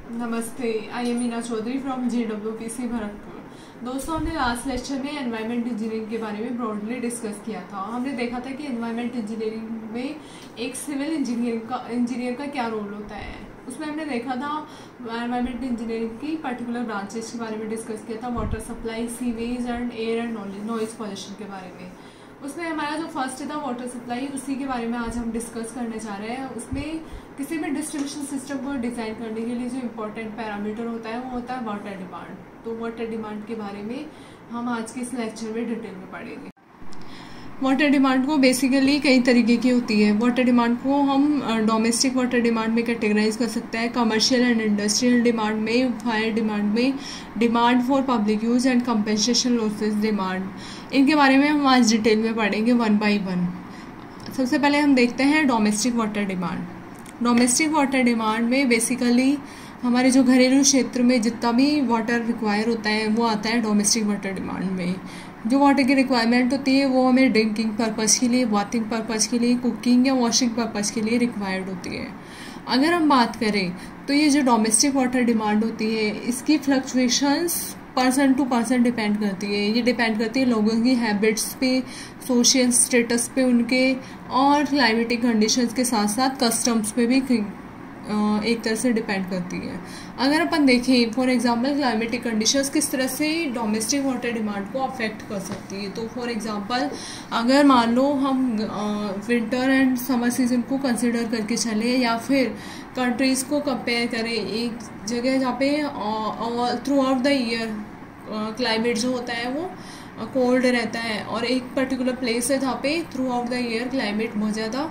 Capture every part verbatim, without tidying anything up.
नमस्ते, I am Meena Choudhary from G W P C Bharatpur. दोस्तों, हमने लास्ट लेक्चर में एनवायरमेंट इंजीनियरिंग के बारे में ब्रॉडली डिस्कस किया था। हमने देखा था कि एनवायरमेंट इंजीनियरिंग में एक सिविल इंजीनियर का इंजीनियर का क्या रोल होता है। उसमें हमने देखा था एनवायरमेंट इंजीनियरिंग की पर्टिकुलर ब्रांचेस के बारे में डिस्कस किया था, water supply, sewage and air and noise pollution के बारे में। उसमें हमारा जो फर्स्ट था वाटर सप्लाई, उसी के बारे में आज हम डिस्कस करने जा रहे हैं। उसमें किसी भी डिस्ट्रीब्यूशन सिस्टम को डिज़ाइन करने के लिए जो इम्पोर्टेंट पैरामीटर होता है वो होता है वाटर डिमांड। तो वाटर डिमांड के बारे में हम आज के इस लेक्चर में डिटेल में पढ़ेंगे। वाटर डिमांड को बेसिकली कई तरीके की होती है। वाटर डिमांड को हम डोमेस्टिक वाटर डिमांड में कैटेगराइज कर सकते हैं, कमर्शियल एंड इंडस्ट्रियल डिमांड में, फायर डिमांड में, demand for public use and compensation losses demand. इनके बारे में हम आज डिटेल में पढ़ेंगे वन बाई वन। सबसे पहले हम देखते हैं domestic water demand. Domestic water demand में बेसिकली हमारे जो घरेलू क्षेत्र में जितना भी वाटर रिक्वायर होता है वो आता है डोमेस्टिक वाटर डिमांड में। जो वाटर की रिक्वायरमेंट होती है वो हमें ड्रिंकिंग पर्पज़ के लिए, बाथिंग पर्पज़ के लिए, कुकिंग या वॉशिंग पर्पज़ के लिए रिक्वायर्ड होती है। अगर हम बात करें तो ये जो डोमेस्टिक वाटर डिमांड होती है इसकी fluctuations person to person depend करती है। ये डिपेंड करती है लोगों की हैबिट्स पे, सोशल स्टेटस पे उनके, और क्लाइमेटिक कंडीशंस के साथ साथ कस्टम्स पे भी एक तरह से डिपेंड करती है। अगर अपन देखें फॉर एग्जांपल क्लाइमेटिक कंडीशंस किस तरह से डोमेस्टिक वाटर डिमांड को अफेक्ट कर सकती है, तो फॉर एग्जांपल अगर मान लो हम विंटर एंड समर सीजन को कंसिडर करके चले या फिर कंट्रीज़ को कंपेयर करें, एक जगह जहाँ पे throughout the year climate जो होता है वो कोल्ड रहता है, और एक पर्टिकुलर प्लेस है जहाँ पे throughout the year climate बहुत ज़्यादा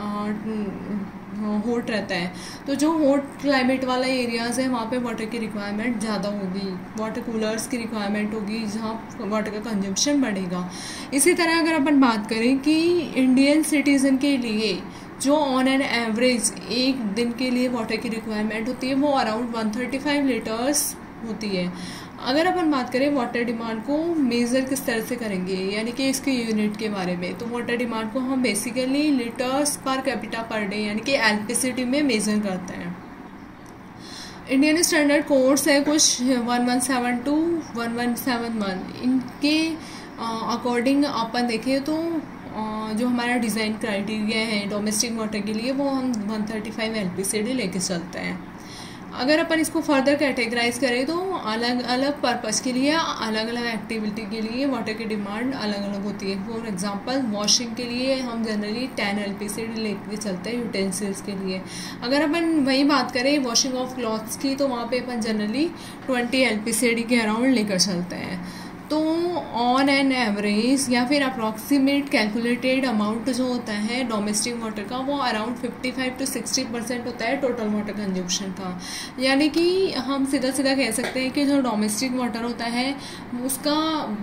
हॉट रहता है। तो जो हॉट क्लाइमेट वाला एरियाज़ है वहाँ पे वाटर की रिक्वायरमेंट ज़्यादा होगी, वाटर कूलर्स की रिक्वायरमेंट होगी जहाँ वाटर का कंजम्पशन बढ़ेगा। इसी तरह अगर अपन बात करें कि इंडियन सिटीज़न के लिए जो ऑन एन एवरेज एक दिन के लिए वाटर की रिक्वायरमेंट होती है वो around one thirty five litres होती है। अगर अपन बात करें वाटर डिमांड को मेज़र किस तरह से करेंगे, यानी कि इसके यूनिट के बारे में, तो वाटर डिमांड को हम basically litres per capita per day यानी कि एल पी सी डी में मेज़र करते हैं। इंडियन स्टैंडर्ड कोड्स है कुछ one one seven two one one seven one, इनके अकॉर्डिंग अपन देखें तो जो हमारा डिज़ाइन क्राइटेरिया है डोमेस्टिक वाटर के लिए वो हम one thirty five L P C D लेके चलते हैं। अगर अपन इसको फर्दर कैटेगराइज करें तो अलग अलग पर्पस के लिए, अलग अलग एक्टिविटी के लिए वाटर की डिमांड अलग अलग होती है। फॉर एग्जांपल वॉशिंग के लिए हम generally ten L P C D लेके चलते हैं यूटेंसिल्स के लिए। अगर अपन वही बात करें वॉशिंग ऑफ क्लॉथ्स की तो वहाँ पे अपन generally twenty L P C D के अराउंड लेकर चलते हैं। तो ऑन एन एवरेज या फिर अप्रॉक्सीमेट कैलकुलेटेड अमाउंट जो होता है डोमेस्टिक वाटर का वो around fifty five to sixty percent होता है टोटल वाटर कंजप्शन का। यानी कि हम सीधा सीधा कह सकते हैं कि जो डोमेस्टिक वाटर होता है उसका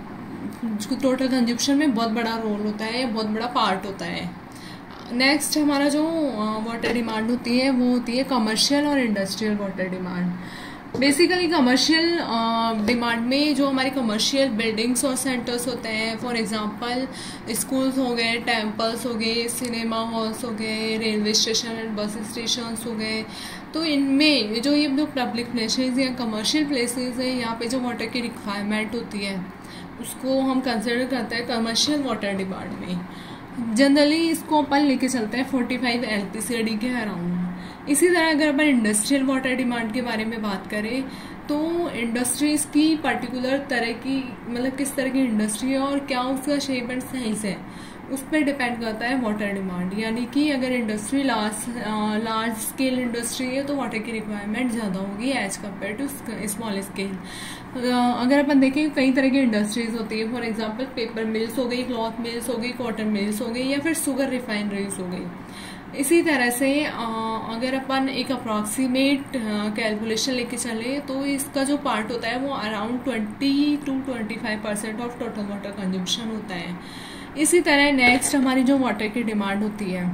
टोटल कंजप्शन में बहुत बड़ा रोल होता है, बहुत बड़ा पार्ट होता है। नेक्स्ट हमारा जो वाटर डिमांड होती है वो होती है कमर्शियल और industrial water demand. Basically commercial demand में जो हमारे कमर्शियल बिल्डिंग्स और सेंटर्स होते हैं, फॉर एग्जांपल स्कूल्स हो गए, टेम्पल्स हो गए, सिनेमा हॉल्स हो गए, railway station and bus stations हो गए, तो इनमें जो ये जो पब्लिक प्लेसेस या कमर्शियल प्लेसेस हैं यहाँ पे जो वाटर की रिक्वायरमेंट होती है उसको हम कंसिडर करते हैं कमर्शियल वाटर डिमांड में। जनरली इसको अपन लेके चलते हैं forty five L P C D के अराउंड। इसी तरह अगर अपन इंडस्ट्रियल वाटर डिमांड के बारे में बात करें तो इंडस्ट्रीज की पर्टिकुलर तरह की, मतलब किस तरह की इंडस्ट्री है और क्या उसका शेप एंड साइज है उस पर डिपेंड करता है वाटर डिमांड। यानी कि अगर industry large large scale industry है तो वाटर की रिक्वायरमेंट ज़्यादा होगी as compare to small scale. अगर अपन देखें कई तरह की इंडस्ट्रीज होती है, फॉर एग्जांपल पेपर मिल्स हो गई, क्लॉथ मिल्स हो गई, कॉटन मिल्स हो गई या फिर शुगर रिफाइनरीज हो गई। इसी तरह से अगर अपन एक अप्रॉक्सीमेट कैलकुलेशन लेके चले तो इसका जो पार्ट होता है वो around twenty to twenty five percent of total water consumption होता है। इसी तरह नेक्स्ट हमारी जो वाटर की डिमांड होती है,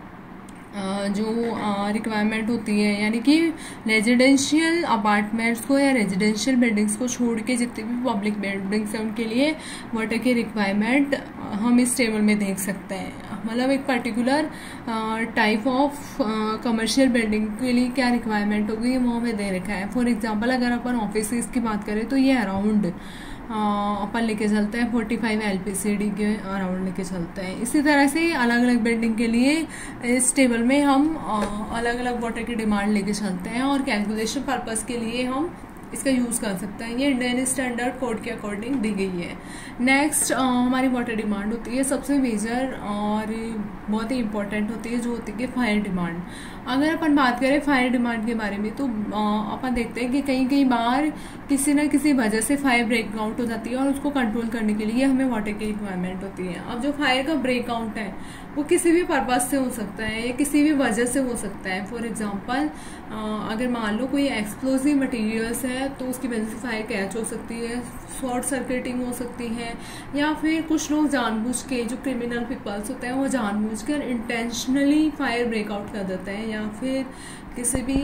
जो रिक्वायरमेंट होती है, यानी कि रेजिडेंशियल अपार्टमेंट्स को या रेजिडेंशियल बिल्डिंग्स को छोड़ के जितनी भी पब्लिक बिल्डिंग्स हैं उनके लिए वाटर की रिक्वायरमेंट हम इस टेबल में देख सकते हैं। मतलब एक particular type of commercial building के लिए क्या रिक्वायरमेंट होगी वो हमें दे रखा है। फॉर एग्जांपल अगर अपन ऑफिस की बात करें तो ये अराउंड अपन लेके चलते हैं forty five L P C D के अराउंड लेके चलते हैं। इसी तरह से अलग अलग बिल्डिंग के लिए इस टेबल में हम अलग अलग वाटर की डिमांड लेके चलते हैं और कैलकुलेशन पर्पस के लिए हम इसका यूज़ कर सकते हैं। ये इंडियन स्टैंडर्ड कोड के अकॉर्डिंग दी गई है। नेक्स्ट हमारी वाटर डिमांड होती है सबसे मेजर और बहुत ही इंपॉर्टेंट होती है जो होती है फायर डिमांड। अगर अपन बात करें फायर डिमांड के बारे में तो अपन देखते हैं कि कई कई बार किसी न किसी वजह से फायर ब्रेकआउट हो जाती है और उसको कंट्रोल करने के लिए हमें वाटर की रिक्वायरमेंट होती है। अब जो फायर का ब्रेकआउट है वो किसी भी पर्पज से हो सकता है या किसी भी वजह से हो सकता है। फॉर एग्जांपल अगर मान लो कोई एक्सप्लोजिव मटेरियल्स है तो उसकी वजह से फायर कैच हो सकती है, शॉर्ट सर्किटिंग हो सकती है, या फिर कुछ लोग जानबूझ के जो क्रिमिनल पीपल्स होते हैं वो जानबूझकर इंटेंशनली फायर ब्रेकआउट कर देते हैं या फिर किसी भी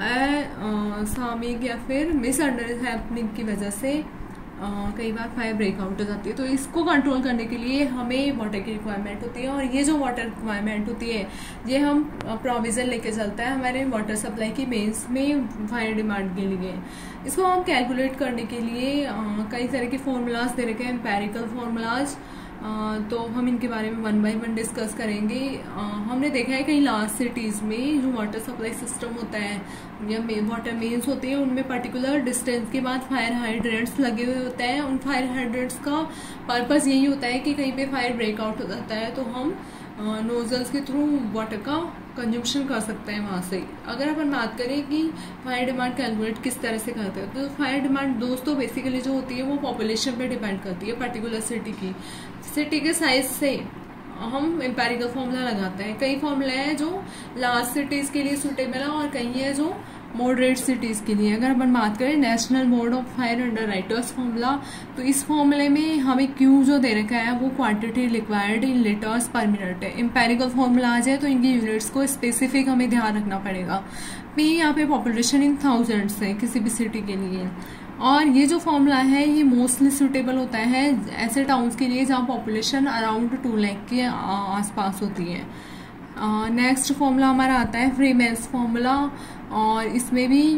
असामयिक या फिर मिसअंडरस्टैंडिंग की वजह से Uh, कई बार फायर ब्रेकआउट हो जाती है। तो इसको कंट्रोल करने के लिए हमें वाटर की रिक्वायरमेंट होती है और ये जो वाटर रिक्वायरमेंट होती है ये हम प्रोविज़न लेके चलता है हमारे वाटर सप्लाई की बेस में फायर डिमांड के लिए। इसको हम कैलकुलेट करने के लिए uh, कई तरह के फॉर्मूलाज दे रखे हैं, एम्पेरिकल फॉर्मूलाज। Uh, तो हम इनके बारे में वन बाय वन डिस्कस करेंगे। uh, हमने देखा है कई लार्ज सिटीज़ में जो वाटर सप्लाई सिस्टम होता है या वाटर मेन्स होते हैं उनमें पर्टिकुलर डिस्टेंस के बाद फायर हाइड्रेंट्स लगे हुए होते हैं। उन फायर हाइड्रेंट्स का पर्पस यही होता है कि कहीं पे फायर ब्रेकआउट हो जाता है तो हम नोजल्स के थ्रू वाटर का कंजम्पशन कर सकते हैं वहाँ से। अगर अपन बात करें कि फायर डिमांड कैलकुलेट किस तरह से करते हैं तो फायर डिमांड दोस्तों बेसिकली जो होती है वो पॉपुलेशन पे डिपेंड करती है। पर्टिकुलर सिटी की सिटी के साइज से हम एम्पेरिकल फॉर्मूला लगाते हैं। कई फॉर्मूला है जो लार्ज सिटीज़ के लिए सूटेबल है और कई है जो मॉडरेट सिटीज़ के लिए। अगर अपन बात करें national board of fire underwriters formula तो इस फॉर्मूले में हमें क्यू जो दे रखा है वो quantity required in litres per minute है। एम्पेरिकल फॉर्मूला आ जाए तो इनकी यूनिट्स को स्पेसिफिक हमें ध्यान रखना पड़ेगा। पी यहाँ पे पॉपुलेशन इन थाउजेंड्स है किसी भी सिटी के लिए। और ये जो फॉर्मूला है ये मोस्टली सूटेबल होता है ऐसे टाउन्स के लिए जहाँ पॉपुलेशन अराउंड टू लैख के आसपास होती है। नेक्स्ट uh, फॉर्मूला हमारा आता है फ्रीमैन्स फॉर्मूला और इसमें भी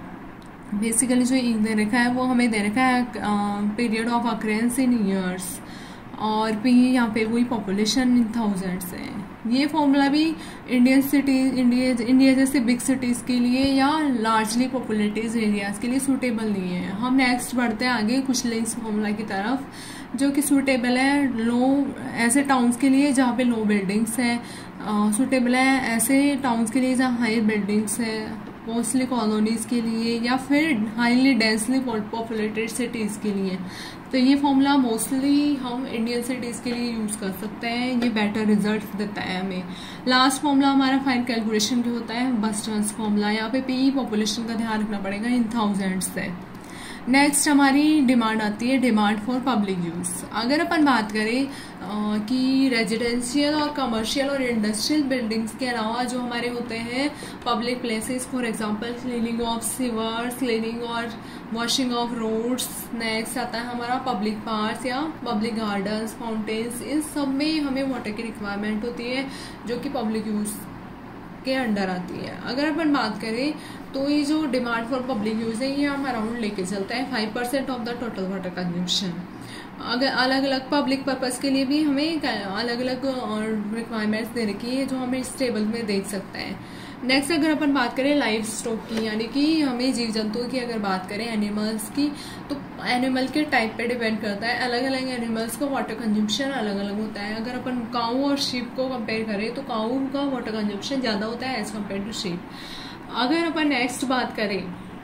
बेसिकली जो दे रखा है वो हमें दे रखा है period of occurrence in years और पी यहाँ पे वही पॉपुलेशन इन थाउजेंड्स है। ये फॉर्मूला भी इंडियन सिटीज इंडिया इंडिया जैसे बिग सिटीज़ के लिए या लार्जली पॉपुलेटेड एरियाज़ के लिए सूटेबल नहीं है। हम नेक्स्ट बढ़ते हैं आगे कुछ लिंक्स फॉर्मूला की तरफ जो कि सूटेबल है लो ऐसे टाउन्स के लिए जहाँ पे लो बिल्डिंग्स हैं, सूटेबल है ऐसे टाउन्स के लिए जहाँ हाई बिल्डिंग्स है, मोस्टली कॉलोनीज़ के लिए या फिर हाईली डेंसली पॉपुलेटेड सिटीज़ के लिए। तो ये फॉर्मूला मोस्टली हम इंडियन सिटीज़ के लिए यूज़ कर सकते हैं, ये बेटर रिजल्ट देता है हमें। लास्ट फॉर्मूला हमारा फाइन कैलकुलेशन के होता है बस्टर्स फॉर्मूला। यहाँ पे पी पॉपुलेशन का ध्यान रखना पड़ेगा इन थाउजेंड्स से। नेक्स्ट हमारी डिमांड आती है डिमांड फॉर पब्लिक यूज़। अगर अपन बात करें आ, कि रेजिडेंशियल और कमर्शियल और इंडस्ट्रियल बिल्डिंग्स के अलावा जो हमारे होते हैं public places, for example cleaning of sewers, cleaning और वॉशिंग ऑफ रोड्स। नेक्स्ट आता है हमारा पब्लिक पार्क्स या पब्लिक गार्डन्स, फाउंटेन्स। इन सब में हमें वाटर की रिक्वायरमेंट होती है जो कि पब्लिक यूज़ के अंडर आती है। अगर अपन बात करें तो ये जो डिमांड फॉर पब्लिक यूज़ है ये हम अराउंड लेके चलते हैं five percent of the total water consumption. अगर अलग अलग पब्लिक पर्पज़ के लिए भी हमें अलग अलग रिक्वायरमेंट्स दे रखी है जो हमें इस टेबल में देख सकते हैं। नेक्स्ट अगर अपन बात करें लाइफ स्टॉक की यानी कि हमें जीव जंतुओं की अगर बात करें एनिमल्स की तो एनिमल के टाइप पे डिपेंड करता है। अलग अलग एनिमल्स का वाटर कंजम्पशन अलग अलग होता है। अगर अपन काऊ और शीप को कंपेयर करें तो काऊ का वाटर कंजम्पशन ज़्यादा होता है एज कम्पेयर टू शीप। अगर अपन नेक्स्ट बात करें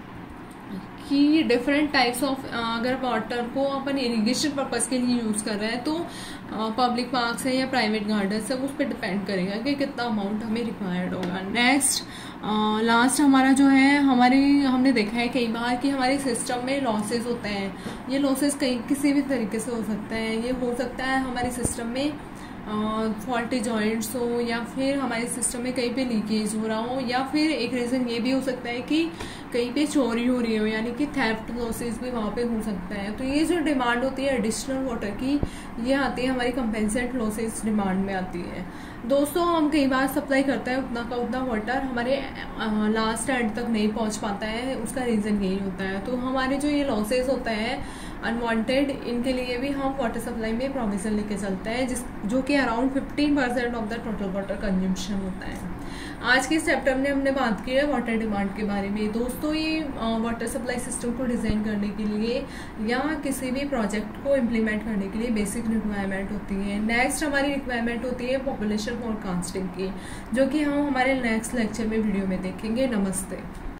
कि डिफरेंट टाइप्स ऑफ अगर वाटर को अपन इरिगेशन पर्पज़ के लिए यूज़ कर रहे हैं तो पब्लिक पार्क्स है या प्राइवेट गार्डन्स है उस पर डिपेंड करेगा कि कितना अमाउंट हमें रिक्वायर्ड होगा। नेक्स्ट लास्ट हमारा जो है हमारी हमने देखा है कई बार कि हमारे सिस्टम में लॉसेस होते हैं। ये लॉसेस कई किसी भी तरीके से हो सकते हैं। ये हो सकता है हमारे सिस्टम में फॉल्टी जॉइंट्स हो या फिर हमारे सिस्टम में कहीं पे लीकेज हो रहा हो या फिर एक रीज़न ये भी हो सकता है कि कहीं पे चोरी हो रही हो, यानी कि थेफ्ट लॉसेस भी वहाँ पे हो सकता है। तो ये जो डिमांड होती है एडिशनल वाटर की, ये आती है हमारी कंपेंसेट लॉसेस डिमांड में आती है। दोस्तों हम कई बार सप्लाई करते हैं उतना का उतना वाटर, हमारे लास्ट एंड तक नहीं पहुँच पाता है, उसका रीज़न यही होता है। तो हमारे जो ये लॉसेस होता है अनवांटेड, इनके लिए भी हम वाटर सप्लाई में प्रोविजन लेके चलते हैं, जिस जो कि around fifteen percent of the total water consumption होता है। आज के इस चैप्टर में हमने बात की है वाटर डिमांड के बारे में। दोस्तों ये वाटर सप्लाई सिस्टम को डिज़ाइन करने के लिए या किसी भी प्रोजेक्ट को इम्प्लीमेंट करने के लिए बेसिक रिक्वायरमेंट होती है। नेक्स्ट हमारी रिक्वायरमेंट होती है पॉपुलेशन फोरकास्टिंग की, जो कि हम हमारे नेक्स्ट लेक्चर में वीडियो में देखेंगे। नमस्ते।